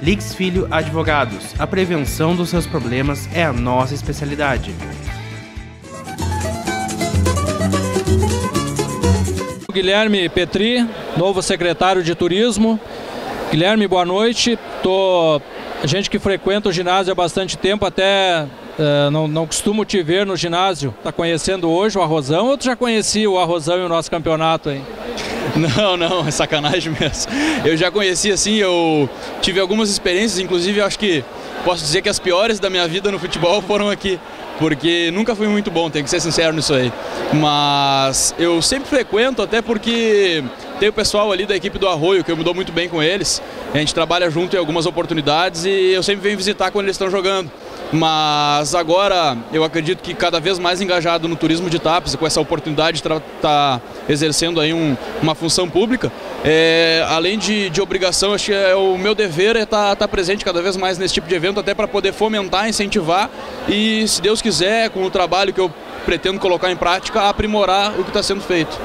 Lix Filho Advogados. A prevenção dos seus problemas é a nossa especialidade. Guilherme Petri, novo secretário de Turismo. Guilherme, boa noite. Gente que frequenta o ginásio há bastante tempo, até não costumo te ver no ginásio. Tá conhecendo hoje o Arrozão ou tu já conhecia o Arrozão e o nosso campeonato aí? Não, é sacanagem mesmo. Eu já conheci, assim, eu tive algumas experiências, inclusive eu acho que posso dizer que as piores da minha vida no futebol foram aqui, porque nunca fui muito bom, tenho que ser sincero nisso aí. Mas eu sempre frequento, até porque tem o pessoal ali da equipe do Arroio, que eu me dou muito bem com eles. A gente trabalha junto em algumas oportunidades e eu sempre venho visitar quando eles estão jogando. Mas agora eu acredito que cada vez mais engajado no turismo de Tapes, com essa oportunidade de estar exercendo aí uma função pública, além de obrigação, acho que o meu dever é estar presente cada vez mais nesse tipo de evento, até para poder fomentar, incentivar e, se Deus quiser, com o trabalho que eu pretendo colocar em prática, aprimorar o que está sendo feito.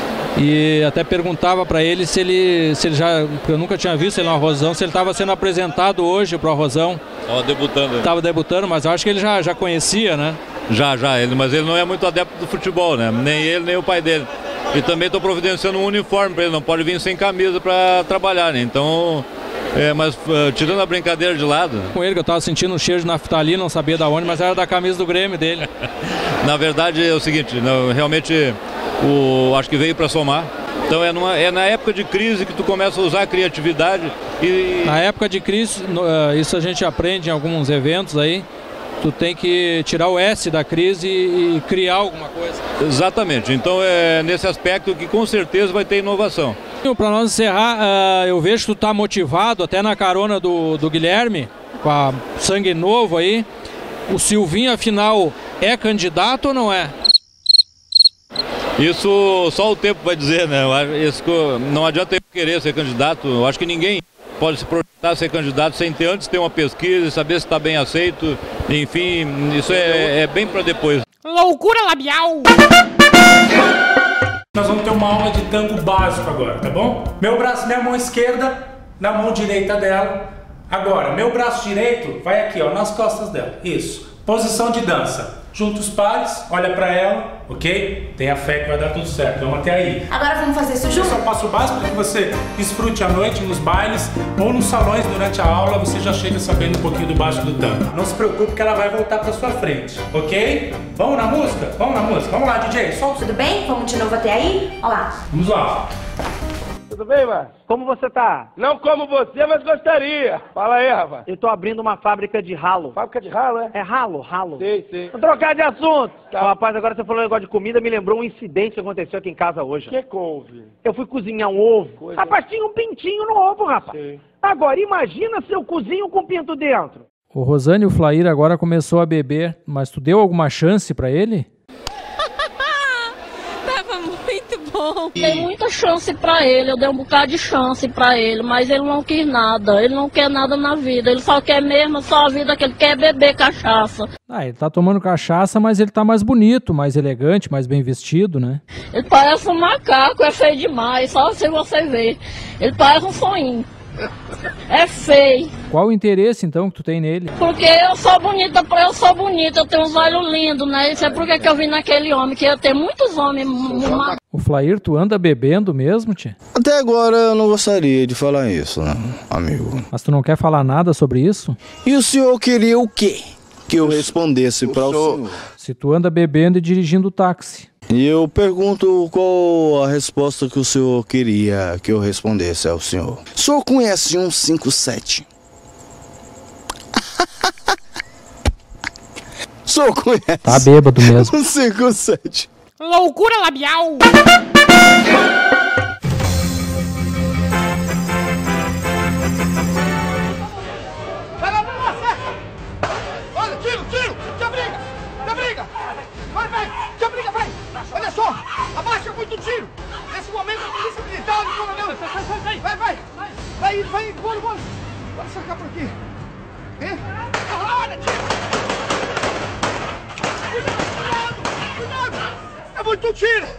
E até perguntava para ele se ele já, porque eu nunca tinha visto ele no Arrozão, se ele estava sendo apresentado hoje para o Arrozão. Estava debutando. Estava debutando, mas eu acho que ele já conhecia, né? Mas ele não é muito adepto do futebol, né? Nem ele, nem o pai dele. E também estou providenciando um uniforme para ele, não pode vir sem camisa para trabalhar, né? Então, mas tirando a brincadeira de lado... Com ele, que eu estava sentindo um cheiro de naftalina, não sabia da onde, mas era da camisa do Grêmio dele. Na verdade é o seguinte, realmente... acho que veio para somar. Então é na época de crise que tu começa a usar a criatividade. Na época de crise, isso a gente aprende em alguns eventos aí, tu tem que tirar o S da crise e criar alguma coisa. Exatamente, então é nesse aspecto que com certeza vai ter inovação. Para nós encerrar, eu vejo que tu tá motivado, até na carona do Guilherme, com a sangue novo aí. O Silvinho, afinal, é candidato ou não é? Isso só o tempo vai dizer, né? Não adianta eu querer ser candidato. Eu acho que ninguém pode se projetar a ser candidato sem antes ter uma pesquisa, saber se está bem aceito. Enfim, isso é bem para depois. Loucura labial! Nós vamos ter uma aula de tango básico agora, tá bom? Meu braço, minha mão esquerda na mão direita dela. Agora, meu braço direito vai aqui, ó, nas costas dela. Isso. Posição de dança. Junta os pares, olha pra ela, ok? Tenha fé que vai dar tudo certo, vamos até aí. Agora vamos fazer isso junto? Eu só passo o básico para que você desfrute à noite nos bailes ou nos salões durante a aula, você já chega sabendo um pouquinho do básico do tango. Não se preocupe que ela vai voltar pra sua frente, ok? Vamos na música? Vamos na música? Vamos lá, DJ, solta. Tudo bem? Vamos de novo até aí? Olha lá. Vamos lá. Tudo bem, Márcio? Como você tá? Não como você, mas gostaria. Fala aí, rapaz. Eu tô abrindo uma fábrica de ralo. Fábrica de ralo, é? É ralo. Sei. Vou trocar de assunto. Tá. Rapaz, agora você falou um negócio de comida, me lembrou um incidente que aconteceu aqui em casa hoje. Que houve? Eu fui cozinhar um ovo. Rapaz, tinha um pintinho no ovo, rapaz. Sei. Agora, imagina se eu cozinho com pinto dentro. O Rosane e o Flair agora começou a beber, mas tu deu alguma chance pra ele? Tem muita chance pra ele, eu dei um bocado de chance pra ele, mas ele não quis nada, ele não quer nada na vida, ele só quer mesmo, só a vida que ele quer é beber cachaça. Ele tá tomando cachaça, mas ele tá mais bonito, mais elegante, mais bem vestido, né? Ele parece um macaco, é feio demais, só se você ver. Ele parece um sonhinho. É feio. Qual o interesse, então, que tu tem nele? Porque eu sou bonita, eu tenho uns olhos lindos, né? Isso é porque que eu vi naquele homem, que eu tenho muitos homens. O Flair, tu anda bebendo mesmo, tia? Até agora eu não gostaria de falar isso, né, amigo? Mas tu não quer falar nada sobre isso? E o senhor queria o quê? Que eu respondesse para o senhor? Se tu anda bebendo e dirigindo táxi. E eu pergunto qual a resposta que o senhor queria que eu respondesse ao senhor. O senhor conhece 157? O senhor conhece? Tá bêbado mesmo. 157. Loucura labial! Nesse momento a polícia militar, o coronel. Vai, bora. Bora sacar por aqui. Olha, tio. Cuidado. É muito tiro.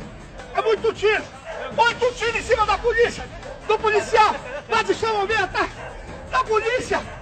Muito tiro em cima da polícia. Do policial. Lá de chamamento, da polícia. polícia!